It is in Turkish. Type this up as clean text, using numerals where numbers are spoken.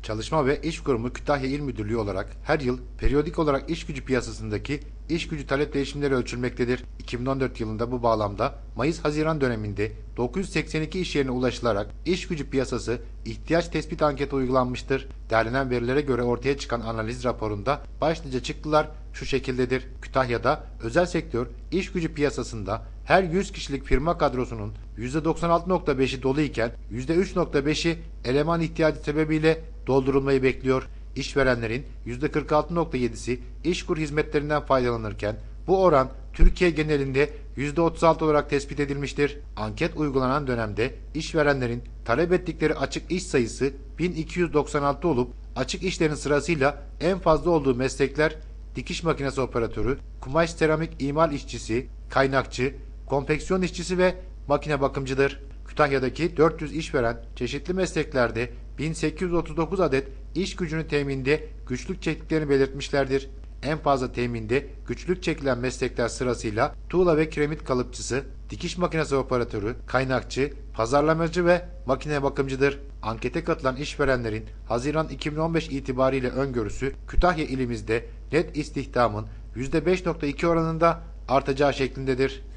Çalışma ve İş Kurumu Kütahya İl Müdürlüğü olarak her yıl periyodik olarak iş gücü piyasasındaki iş gücü talep değişimleri ölçülmektedir. 2014 yılında bu bağlamda Mayıs-Haziran döneminde 982 iş yerine ulaşılarak iş gücü piyasası ihtiyaç tespit anketi uygulanmıştır. Derlenen verilere göre ortaya çıkan analiz raporunda başlıca çıktılar şu şekildedir. Kütahya'da özel sektör iş gücü piyasasında her 100 kişilik firma kadrosunun %96.5'i dolu iken %3.5'i eleman ihtiyacı sebebiyle doldurulmayı bekliyor. İşverenlerin %46.7'si İşkur hizmetlerinden faydalanırken bu oran Türkiye genelinde %36 olarak tespit edilmiştir. Anket uygulanan dönemde işverenlerin talep ettikleri açık iş sayısı 1296 olup açık işlerin sırasıyla en fazla olduğu meslekler dikiş makinesi operatörü, kumaş seramik imal işçisi, kaynakçı, konfeksiyon işçisi ve makine bakımcıdır. Kütahya'daki 400 işveren çeşitli mesleklerde 1839 adet iş gücünü teminde güçlük çektiklerini belirtmişlerdir. En fazla teminde güçlük çekilen meslekler sırasıyla tuğla ve kiremit kalıpçısı, dikiş makinesi operatörü, kaynakçı, pazarlamacı ve makine bakımcıdır. Ankete katılan işverenlerin Haziran 2015 itibariyle öngörüsü Kütahya ilimizde net istihdamın %5.2 oranında artacağı şeklindedir.